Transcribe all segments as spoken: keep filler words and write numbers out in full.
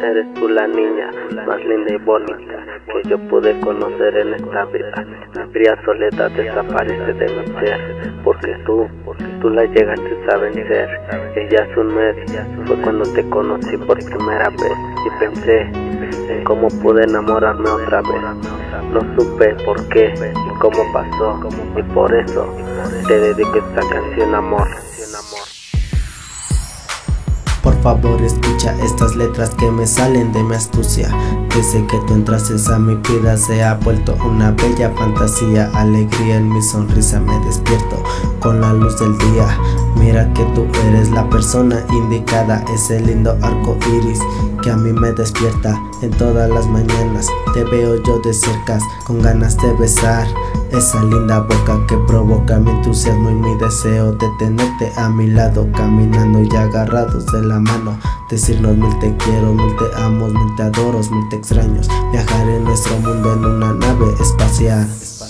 Eres tú la niña más linda y bonita que yo pude conocer en esta vida. La fría soledad desaparece de mi ser, porque tú, tú la llegaste a vencer. Ella es un mes, fue cuando te conocí por primera vez y pensé en cómo pude enamorarme otra vez. No supe por qué y cómo pasó, y por eso te dedico esta canción, amor. Por favor escucha estas letras que me salen de mi astucia. Desde que tú entraste a mi vida se ha vuelto una bella fantasía. Alegría en mi sonrisa me despierto con la luz del día. Mira que tú eres la persona indicada, ese lindo arco iris que a mí me despierta en todas las mañanas. Te veo yo de cerca con ganas de besar esa linda boca que provoca mi entusiasmo y mi deseo de tenerte a mi lado, caminando y agarrados de la mano, decirnos mil te quiero, mil te amo, mil te adoro, mil te extraños, viajar en nuestro mundo en una nave espacial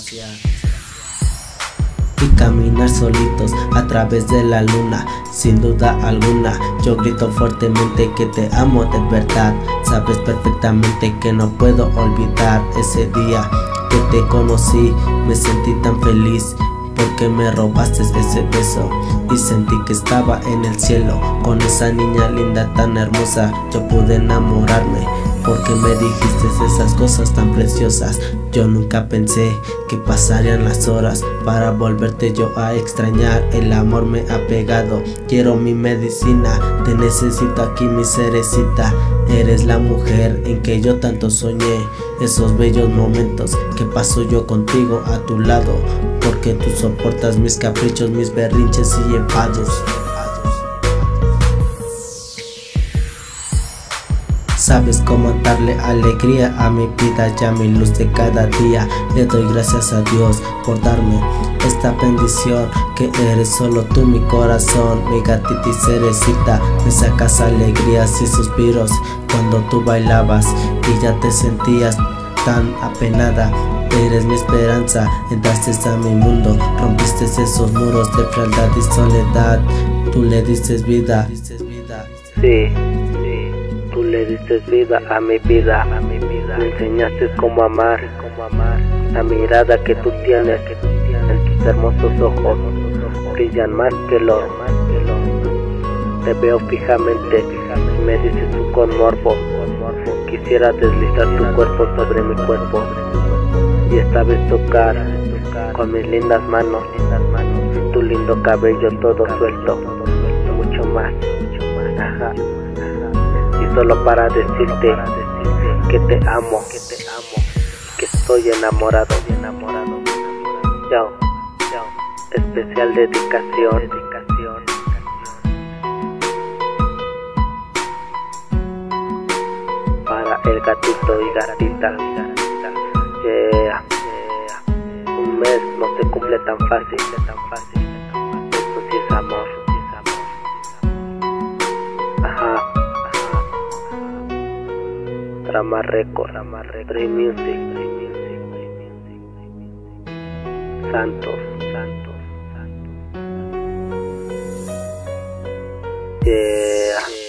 y caminar solitos a través de la luna. Sin duda alguna yo grito fuertemente que te amo de verdad. Sabes perfectamente que no puedo olvidar ese día que te conocí. Me sentí tan feliz porque me robaste ese beso y sentí que estaba en el cielo con esa niña linda tan hermosa. Yo pude enamorarme porque me dijiste esas cosas tan preciosas. Yo nunca pensé que pasarían las horas para volverte yo a extrañar. El amor me ha pegado, quiero mi medicina, te necesito aquí mi cerecita. Eres la mujer en que yo tanto soñé, esos bellos momentos que paso yo contigo a tu lado, porque tú soportas mis caprichos, mis berrinches y enfados. Sabes cómo darle alegría a mi vida y a mi luz de cada día. Le doy gracias a Dios por darme esta bendición, que eres solo tú mi corazón, mi gatita y cerecita. Me sacas alegrías y suspiros cuando tú bailabas y ya te sentías tan apenada. Eres mi esperanza, entraste a mi mundo, rompiste esos muros de frialdad y soledad. Tú le diste vida. Sí. Tú le diste vida a mi vida, a mi vida. Me enseñaste cómo amar, cómo amar. La mirada que tú tienes en tus hermosos ojos brillan más que el oro. Te veo fijamente y me dices tú con morbo. Quisiera deslizar tu cuerpo sobre mi cuerpo y esta vez tocar con mis lindas manos tu lindo cabello todo suelto, mucho más. Ajá. Solo para decirte que te amo, que te amo, que estoy enamorado, enamorado. Yo, yo, especial dedicación, dedicación. Para el gatito y gatita. Yeah, yeah. Un mes no se cumple tan fácil, tan fácil. Esto sí es amor. Ajá. Drama Record, Drama Record, Dream Music, Dream Music, Dream Music, Santos, Santos, Santos. Yeah.